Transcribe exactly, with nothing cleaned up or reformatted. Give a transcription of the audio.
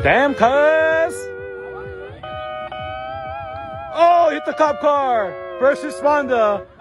Damn, cuz! Oh, hit the cop car! First responder!